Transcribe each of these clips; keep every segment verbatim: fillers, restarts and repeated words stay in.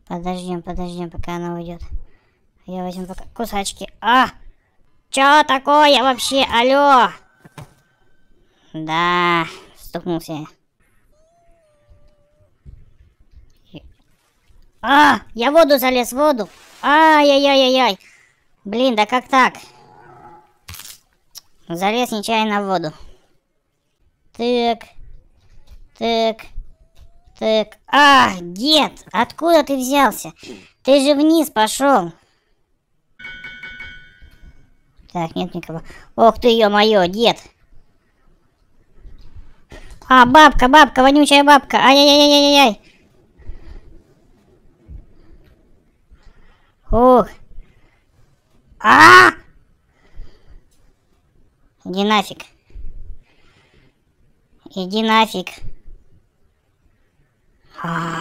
Подождем, подождем, пока она уйдет. Я возьму пока кусачки. А! Чё такое вообще? Алло! Да, стукнулся я. А! Я в воду залез, в воду! Ай-яй-яй-яй-яй! Блин, да как так? Залез нечаянно в воду. Так. Так. Так. А, дед! Откуда ты взялся? Ты же вниз пошел. Так, нет никого. Ох ты, ё-моё, дед! А, бабка, бабка, вонючая бабка! Ай-яй-яй-яй-яй-яй! Ух! А! Иди нафиг. Иди нафиг. А.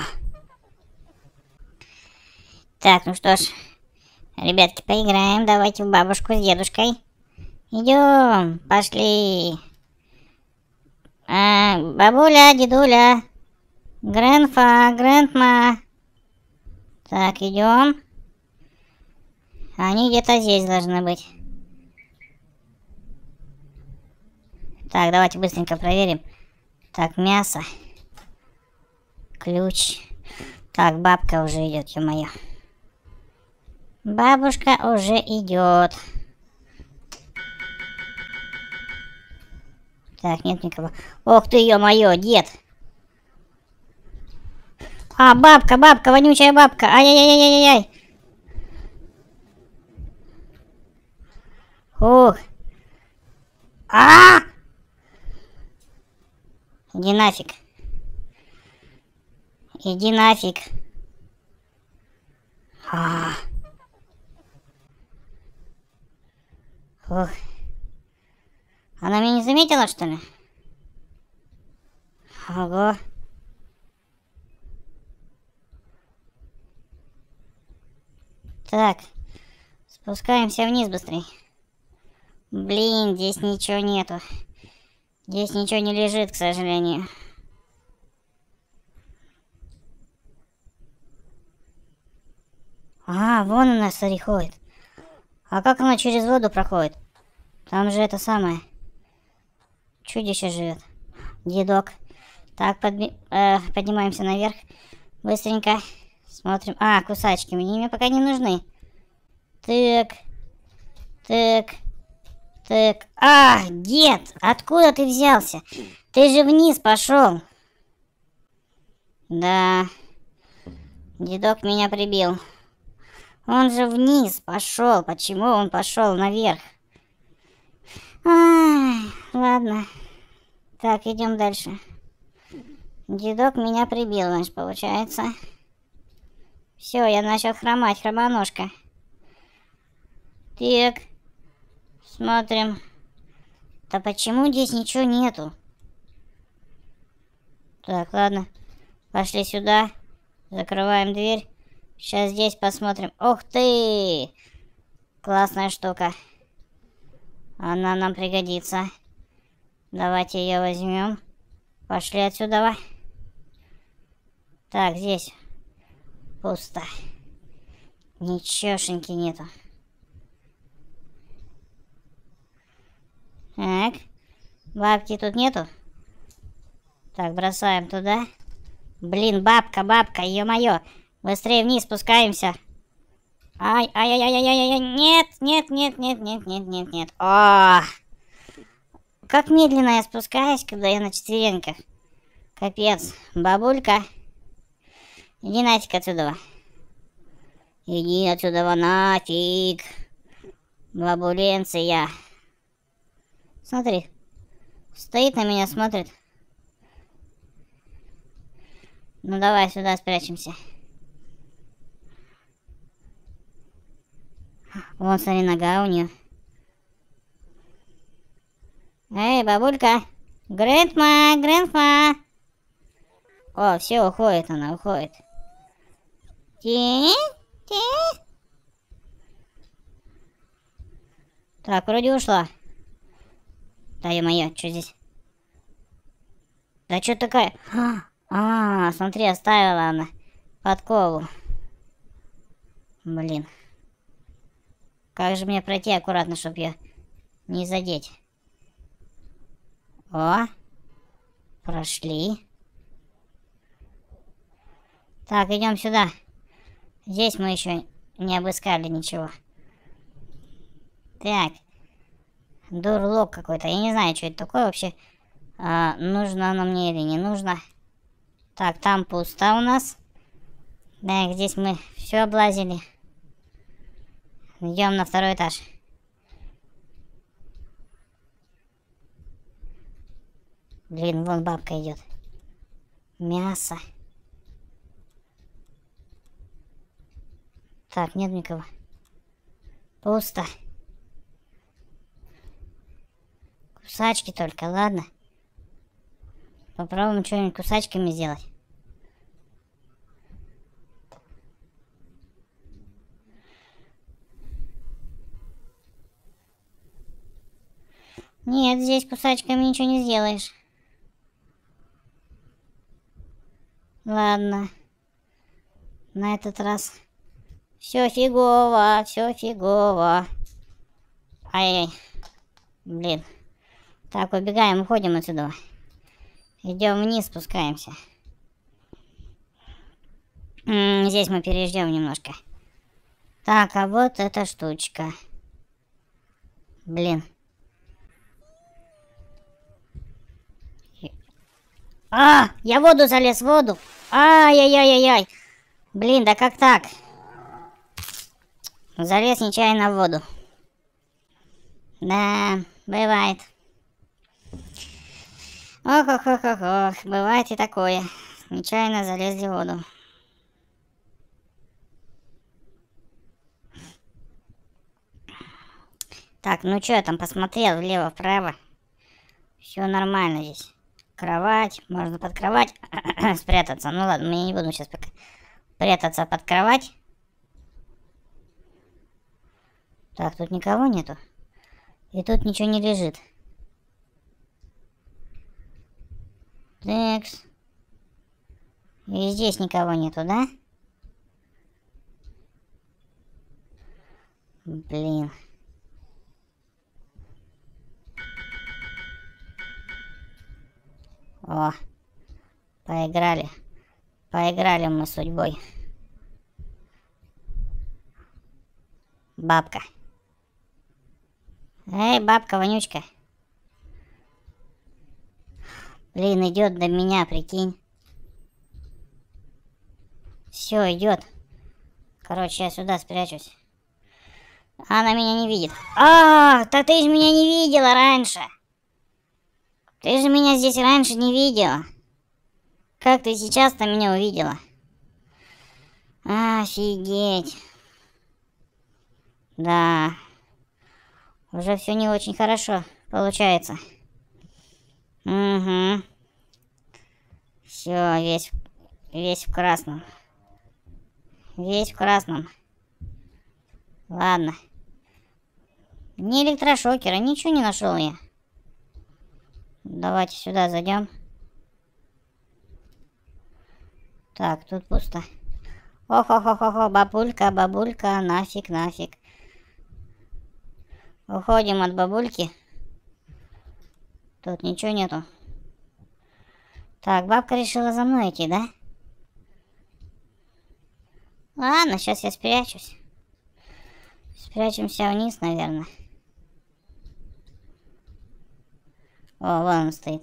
Так, ну что ж, ребятки, поиграем. Давайте в бабушку с дедушкой. Идем, пошли. А, бабуля, дедуля. Грэнфа, грэндма. Так, идем. Они где-то здесь должны быть. Так, давайте быстренько проверим. Так, мясо. Ключ. Так, бабка уже идет, ё-моё. Бабушка уже идет. Так, нет никого. Ох ты, ё-моё, дед. А, бабка, бабка, вонючая бабка. Ай-яй-яй-яй-яй-яй. Ух. А! Иди нафиг. Иди нафиг. А. Ух. Она меня не заметила, что ли? Ого. Так. Спускаемся вниз быстрее. Блин, здесь ничего нету. Здесь ничего не лежит, к сожалению. А, вон она, смотри, ходит. А как она через воду проходит? Там же это самое. Чудище живет. Дедок. Так, подби... э, поднимаемся наверх. Быстренько. Смотрим. А, кусачки. Мне, мне пока не нужны. Так. Так. Так. А, дед! Откуда ты взялся? Ты же вниз пошел. Да. Дедок меня прибил. Он же вниз пошел. Почему он пошел наверх? Ай, ладно. Так, идем дальше. Дедок меня прибил, значит, получается. Все, я начал хромать, хромоножка. Так. Смотрим. Да почему здесь ничего нету? Так, ладно. Пошли сюда. Закрываем дверь. Сейчас здесь посмотрим. Ух ты! Классная штука. Она нам пригодится. Давайте ее возьмем. Пошли отсюда. Так, здесь пусто. Ничегошеньки нету. Так. Бабки тут нету. Так, бросаем туда. Блин, бабка, бабка, ё-моё. Быстрее вниз спускаемся. Ай, ай, ай, ай, ай, ай, ай, нет, нет, нет, нет, нет, нет, нет, нет. О! Как медленно я спускаюсь, когда я на четвереньках. Капец. Бабулька. Иди нафиг отсюда. Иди отсюда нафиг. Бабуленция. Смотри. Стоит на меня, смотрит. Ну давай сюда спрячемся. Вон, смотри, нога у нее. Эй, бабулька. Грэндма, грэндма. О, все, уходит она, уходит. Ти, ти. Так, вроде ушла. Да, ё-моё, что здесь? Да что такая? А, смотри, оставила она подкову. Блин. Как же мне пройти аккуратно, чтобы ее не задеть? О! Прошли. Так, идем сюда. Здесь мы еще не обыскали ничего. Так. Дурлок какой-то. Я не знаю, что это такое вообще. А, нужно оно мне или не нужно. Так, там пусто у нас. Так, здесь мы все облазили. Идем на второй этаж. Блин, вон бабка идет. Мясо. Так, нет никого. Пусто. Кусачки только, ладно. Попробуем что-нибудь кусачками сделать. Нет, здесь кусачками ничего не сделаешь. Ладно. На этот раз все фигово, все фигово. Ай-яй. Блин. Так, убегаем, уходим отсюда. Идем вниз, спускаемся. М-м, здесь мы переждем немножко. Так, а вот эта штучка. Блин. А, я в воду залез, в воду. Ай-яй-яй-яй-яй. Блин, да как так? Залез нечаянно в воду. Да, бывает. Ох-ох-ох-ох, бывает и такое. Нечаянно залезли в воду. Так, ну что я там посмотрел влево-вправо. Все нормально здесь. Кровать, можно под кровать спрятаться. Ну ладно, я не буду сейчас пока прятаться под кровать. Так, тут никого нету. И тут ничего не лежит. Такс. И здесь никого нету, да? Блин. О, поиграли. Поиграли мы с судьбой. Бабка. Эй, бабка, вонючка. Блин, идет до меня, прикинь. Все, идет. Короче, я сюда спрячусь. Она меня не видит. А, так ты же меня не видела раньше. Ты же меня здесь раньше не видела. Как ты сейчас-то меня увидела? Офигеть. Да. Уже все не очень хорошо получается. Угу. Все, весь, весь в красном. Весь в красном. Ладно. Ни электрошокера, ничего не нашел я. Давайте сюда зайдем. Так, тут пусто. Ох-ох-ох-ох, бабулька, бабулька, нафиг, нафиг. Уходим от бабульки. Тут ничего нету. Так, бабка решила за мной идти, да? Ладно, сейчас я спрячусь. Спрячемся вниз, наверное. О, вон он стоит.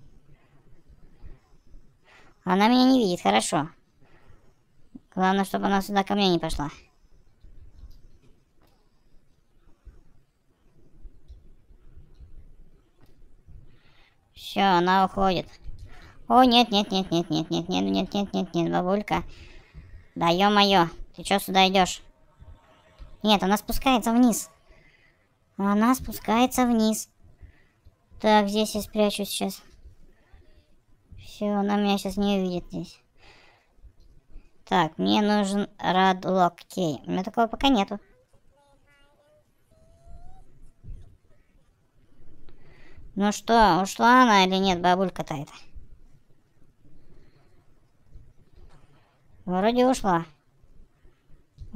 Она меня не видит, хорошо. Главное, чтобы она сюда ко мне не пошла. Все, она уходит. О, нет, нет, нет, нет, нет, нет, нет, нет, нет, нет, нет, бабулька. Да ё-моё, ты чё сюда идешь? Нет, она спускается вниз. Она спускается вниз. Так, здесь я спрячусь сейчас. Все, она меня сейчас не увидит здесь. Так, мне нужен радлок кей. У меня такого пока нету. Ну что, ушла она или нет, бабулька-то это? Вроде ушла.